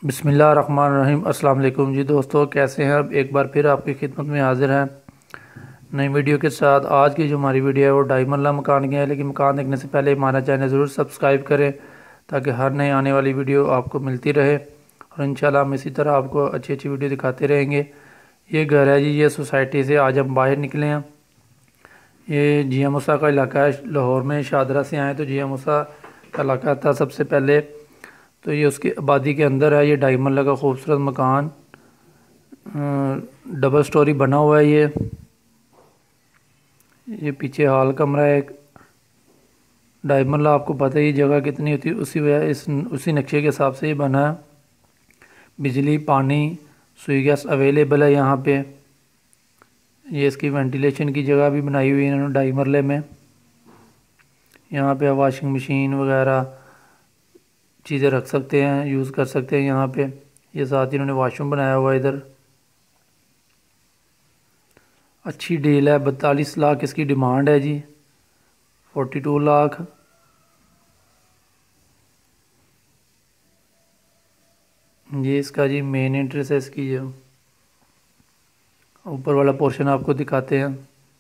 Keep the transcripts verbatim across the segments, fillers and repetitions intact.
बिस्मिल्लाहिर्रहमानिर्रहीम। अस्सलाम वालेकुम जी दोस्तों, कैसे हैं? अब एक बार फिर आपकी खिदमत में हाजिर हैं नई वीडियो के साथ। आज की जो हमारी वीडियो है वो ढाई मरला मकान की है, लेकिन मकान देखने से पहले हमारा चैनल ज़रूर सब्सक्राइब करें ताकि हर नई आने वाली वीडियो आपको मिलती रहे, और इंशाल्लाह हम इसी तरह आपको अच्छी अच्छी वीडियो दिखाते रहेंगे। ये घर है जी, ये सोसाइटी से आज हम बाहर निकले हैं। ये जिया मूसा का इलाका है, लाहौर में शाहदरा से आए तो जिया मूसा का इलाका था सबसे पहले। तो ये उसकी आबादी के अंदर है। ये ढाई मरला का खूबसूरत मकान, डबल स्टोरी बना हुआ है। ये ये पीछे हॉल कमरा है। एक ढाई मरला आपको पता है ये जगह कितनी होती है, उसी वजह इस उसी नक्शे के हिसाब से ये बना है। बिजली, पानी, सुई गैस अवेलेबल है यहाँ पे। ये इसकी वेंटिलेशन की जगह भी बनाई हुई है इन्होंने ढाई मरले में। यहाँ पे वॉशिंग मशीन वगैरह चीज़ें रख सकते हैं, यूज़ कर सकते हैं यहाँ पे। ये साथ ही इन्होंने वॉशरूम बनाया हुआ है इधर। अच्छी डील है, बतालीस लाख इसकी डिमांड है जी, फोर्टी टू लाख। ये इसका जी मेन एंट्रेंस है इसकी। जो ऊपर वाला पोर्शन आपको दिखाते हैं।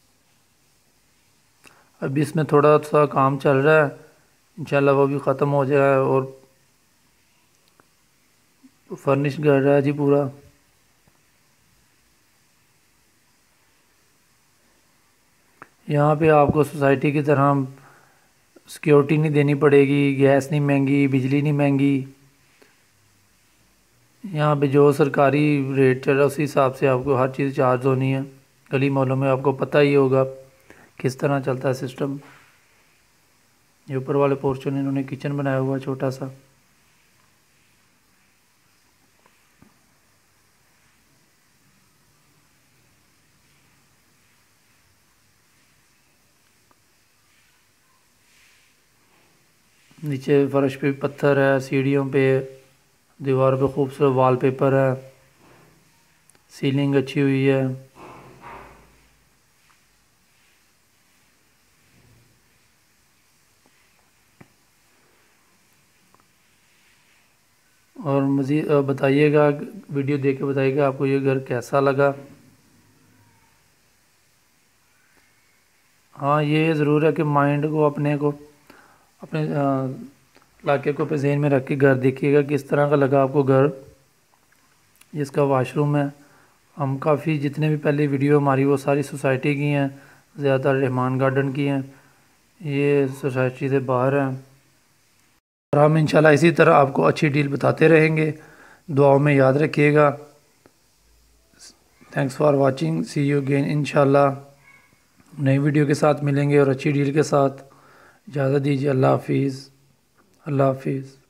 अभी इसमें थोड़ा सा काम चल रहा है, इंशाल्लाह वो भी ख़त्म हो जाएगा और फर्निश कर रहा है जी पूरा। यहाँ पे आपको सोसाइटी की तरह सिक्योरिटी नहीं देनी पड़ेगी, गैस नहीं महंगी, बिजली नहीं महंगी। यहाँ पे जो सरकारी रेट चल रहा है उसी हिसाब से आपको हर चीज़ चार्ज होनी है। गली मोहल्लों में आपको पता ही होगा किस तरह चलता है सिस्टम। ये ऊपर वाले पोर्शन इन्होंने किचन बनाया हुआ है छोटा सा। नीचे फर्श पे पत्थर है, सीढ़ियों पे, दीवार पे खूबसूरत वॉलपेपर है, सीलिंग अच्छी हुई है। और मज़ीद बताइएगा, वीडियो देख के बताइएगा आपको ये घर कैसा लगा। हाँ, ये ज़रूर है कि माइंड को अपने को अपने इलाके को पे जहन में रख के घर देखिएगा किस तरह का लगा आपको घर। इसका वाशरूम है। हम काफ़ी जितने भी पहले वीडियो हमारी वो सारी सोसाइटी की हैं, ज़्यादातर रहमान गार्डन की हैं। ये सोसाइटी से बाहर हैं। और हम इंशाल्लाह इसी तरह आपको अच्छी डील बताते रहेंगे। दुआओं में याद रखिएगा। Thanks for watching, see you again. इंशाल्लाह नई वीडियो के साथ मिलेंगे और अच्छी डील के साथ। इजाज़त दीजिए। अल्लाह हाफिज़। अल्लाह हाफिज़।